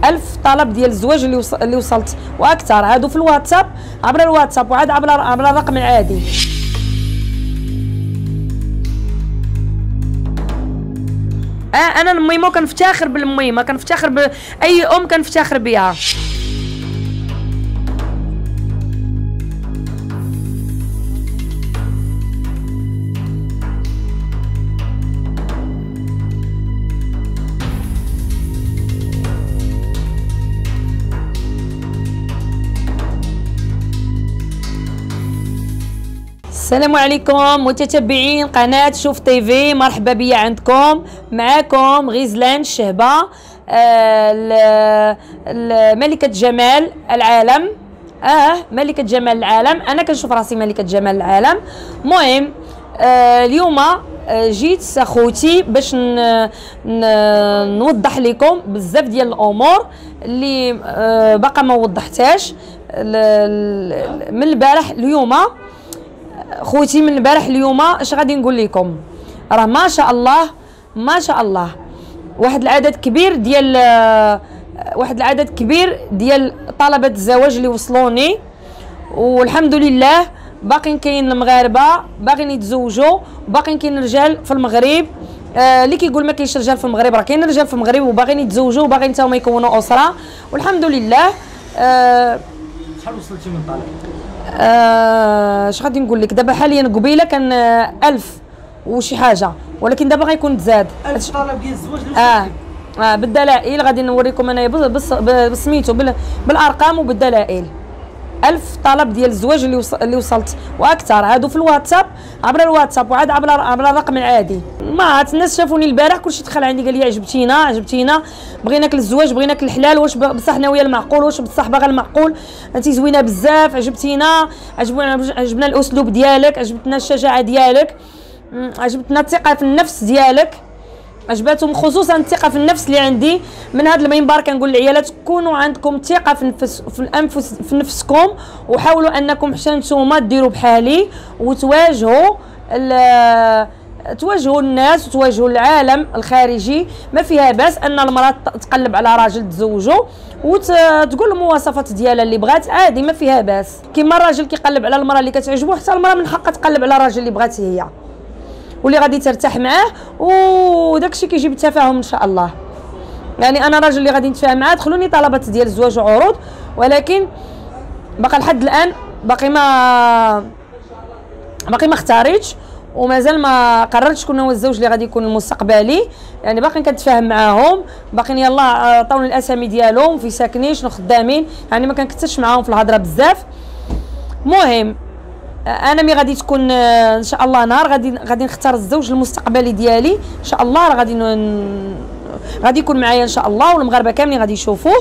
1000 طلب ديال الزواج اللي وصلت واكثر. هادو في الواتساب، عبر الواتساب، وعاد عبر الرقم العادي. انا الميمه كنفتخر بالميمه، كنفتخر باي ام كنفتخر بها. السلام عليكم متتبعين قناة شوف تيفي، مرحبا بيا عندكم. معاكم غزلان الشهبة، ملكة جمال العالم. ملكة جمال العالم، انا كنشوف راسي ملكة جمال العالم. المهم اليوم جيت اخوتي باش نوضح لكم بزاف ديال الامور اللي باقا ما وضحتهاش من البارح. اليوم خوتي من البارح اليوم اش غادي نقول لكم؟ راه ما شاء الله ما شاء الله واحد العدد كبير ديال طلبات الزواج اللي وصلوني، والحمد لله. باقين كاين المغاربه باغيين يتزوجوا، وباقين كاين رجال في المغرب. اللي كيقول ما كاينش رجال في المغرب، راه كاين رجال في المغرب وباغيين يتزوجوا وباغيين حتى هما يكونوا اسره، والحمد لله. شحال وصلتي من طلب؟ اش غادي نقول لك؟ دابا حاليا قبيله كان 1000 وشي حاجه، ولكن دابا غيكون تزاد 1000 طلب ديال الزواج اللي بالدلائل. غادي نوريكم انايا بسميتو بالارقام وبالدلائل. 1000 طلب ديال الزواج اللي وصلت واكثر. هادو في الواتساب، عبر الواتساب، وعاد عبر الرقم العادي. ما عرفت الناس شافوني البارح كلشي دخل عندي قال لي عجبتينا بغيناك الزواج، بغيناك الحلال، واش بصح ناويه المعقول، واش بصح باغا المعقول، انت زوينه بزاف، عجبنا الاسلوب ديالك، عجبتنا الشجاعه ديالك، عجبتنا الثقه في النفس ديالك، عجباتهم خصوصا الثقه في النفس اللي عندي. من هذا المنبر كنقول للعيالات كونوا عندكم ثقه في نفسكم، وحاولوا انكم حتى نتوما ديروا بحالي وتواجهوا الناس وتواجهوا العالم الخارجي. ما فيها باس ان المراه تقلب على راجل تزوجه وتقول المواصفات ديالها اللي بغات، عادي ما فيها باس. كيما الراجل كيقلب على المراه اللي كتعجبو، حتى المراه من حقها تقلب على الراجل اللي بغات هي واللي غادي ترتاح معاه، وداكشي كيجيب التفاهم ان شاء الله. يعني انا راجل اللي غادي نتفاهم معاه دخلوني طلبات ديال الزواج وعروض، ولكن باقي لحد الان باقي ما اختاريتش، ومازال ما قررتش شكون هو الزوج اللي غادي يكون المستقبلي. يعني باقي كنتفاهم معاهم، باقيين يلاه عطاوني الاسامي ديالهم، في ساكنين شنو خدامين، يعني ما كنكثرش معاهم في الهضره بزاف. المهم انا مي غادي تكون ان شاء الله نهار غادي نختار الزوج المستقبلي ديالي ان شاء الله. راه غادي يكون معايا ان شاء الله، والمغاربه كاملين غادي يشوفوه،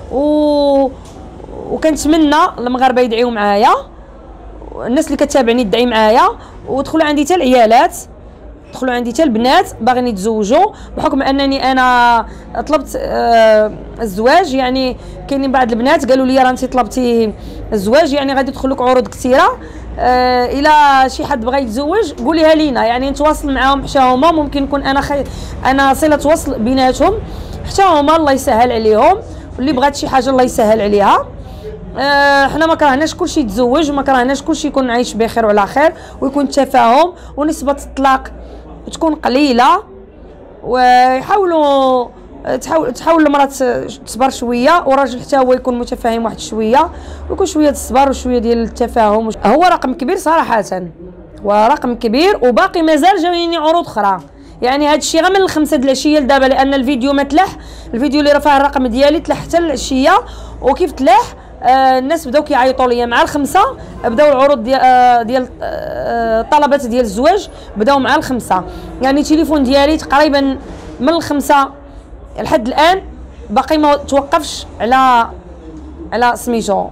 وكنتمنى المغاربه يدعيو معايا، الناس اللي كتابعني تدعي معايا، ودخلوا عندي حتى العيالات، دخلوا عندي حتى البنات باغيين يتزوجوا، بحكم انني انا طلبت الزواج. يعني كاينين بعض البنات قالوا لي راه انت طلبتي الزواج، يعني غادي يدخل لك عروض كثيره. الى شي حد بغى يتزوج قوليها لينا، يعني نتواصل معاهم حتى هما، ممكن نكون انا صله وصل بيناتهم حتى هما، الله يسهل عليهم، واللي بغات شي حاجه الله يسهل عليها. حنا ما كرهناش كلشي يتزوج، وما كرهناش كلشي يكون عايش بخير وعلى خير، ويكون التفاهم ونسبه الطلاق تكون قليله، ويحاولوا تحاول المراه تصبر شويه، والراجل حتى هو يكون متفاهم واحد شويه، ويكون شويه الصبر وشويه ديال التفاهم. هو رقم كبير صراحه، هو رقم كبير، وباقي مازال جاييني عروض اخرى. يعني هذا الشيء غير من الخمسة د العشيه لدابا، لان الفيديو ما تلاح، الفيديو اللي رفع الرقم ديالي تلاح حتى العشيه، وكيف تلاح الناس بداو كيعيطوا ليا مع الخمسه، بداو العروض ديال الطلبات ديال الزواج بداو مع الخمسه. يعني التليفون ديالي تقريبا من الخمسه لحد الان باقي ما توقفش على سميتو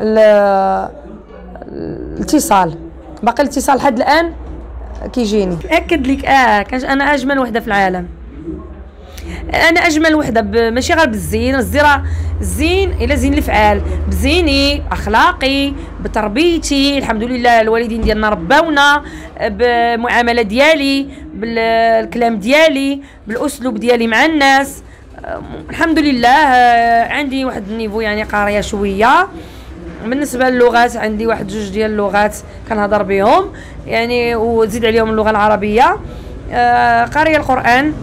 الاتصال، باقي الاتصال لحد الان كيجيني. ناكد لك انا اجمل وحده في العالم، انا اجمل وحده، ماشي غير بالزين، الزين الا زين الفعال، بزيني، اخلاقي، بتربيتي، الحمد لله الوالدين ديالنا رباونا، بالمعامله ديالي، بالكلام ديالي، بالاسلوب ديالي مع الناس، الحمد لله عندي واحد النيفو يعني قاريه شويه. بالنسبه للغات عندي واحد جوج ديال اللغات كنهضر بهم يعني، وزيد عليهم اللغه العربيه. قاريه القران،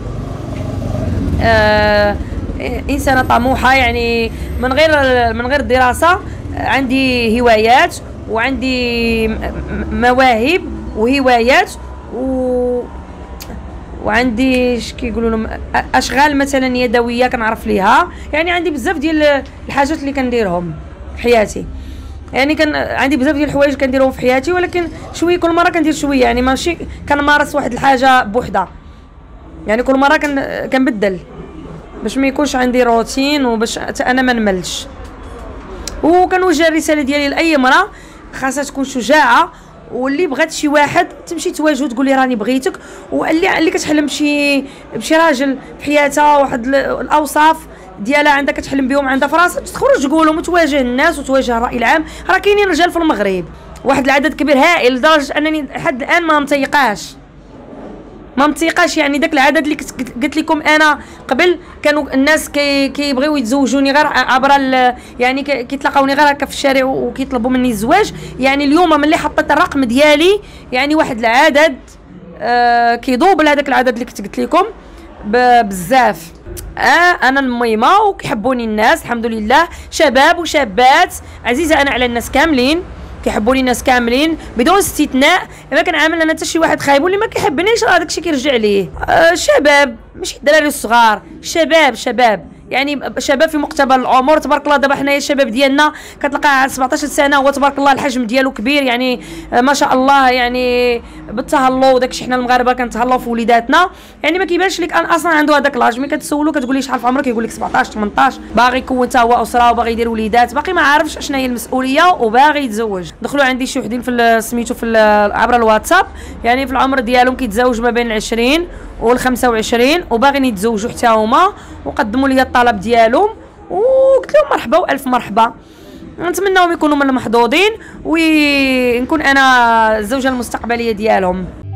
انسانه طموحه يعني من غير الدراسه. عندي هوايات وعندي مواهب وهوايات وعندي اش كيقولوا لهم اشغال مثلا يدويه كنعرف ليها. يعني عندي بزاف ديال الحاجات اللي كنديرهم في حياتي. يعني كان عندي بزاف ديال الحوايج كنديرهم في حياتي، ولكن شويه كل مره كندير شويه، يعني ماشي كنمارس واحد الحاجه بوحدها. يعني كل مره كنبدل باش ما يكونش عندي روتين وباش انا ما نملش. وكنوجه الرساله ديالي لاي امراه خاصها تكون شجاعه، واللي بغات شي واحد تمشي تواجهو تقول لي راني بغيتك، واللي كتحلم بشي راجل في حياتها واحد الاوصاف ديالها عندها كتحلم بهم عندها في راسها، تخرج تقولهم وتواجه الناس وتواجه الراي العام. راه كاينين رجال في المغرب واحد العدد كبير هائل لدرجه انني لحد الان ما متيقاش يعني داك العدد اللي قلت لكم انا قبل. كانوا الناس كيبغيو يتزوجوني غير عبر يعني كيتلاقاوني غير هكا في الشارع وكيطلبوا مني الزواج. يعني اليوم ملي حطيت الرقم ديالي يعني واحد العدد كيضوب هذاك العدد اللي كنت قلت لكم بزاف. انا الميمه وكيحبوني الناس الحمد لله، شباب وشابات عزيزه انا على الناس كاملين، كيحبوني الناس كاملين بدون استثناء. ما كنعامل انا حتى شي واحد خايب واللي ما كيحبنيش راه داكشي كيرجع ليه. شباب ماشي الدراري الصغار، شباب يعني شباب في مقتبل العمر تبارك الله. دابا حنايا الشباب ديالنا كتلقاه على 17 سنه هو تبارك الله الحجم ديالو كبير يعني ما شاء الله، يعني بالتهلو وداكشي. حنا المغاربه كنتهلاو في وليداتنا، يعني ما كيبانش لك ان اصلا عنده هذاك لاج. ملي كتسولو كتقول ليه شحال في عمرك يقول لك 17 18، باغي يكون حتى هو اسره وباغي يدير وليدات، باقي ما عارفش شنو هي المسؤوليه وباغي يتزوج. دخلوا عندي شي وحدين في سميتو في عبر الواتساب، يعني في العمر ديالهم كيتزوج ما بين 20 و 25 وباغيين يتزوجوا حتى هما، وقدموا لي الطلب ديالهم وقلت لهم مرحبا والف مرحبا. نتمنىهم يكونوا من المحظوظين ونكون انا الزوجه المستقبليه ديالهم.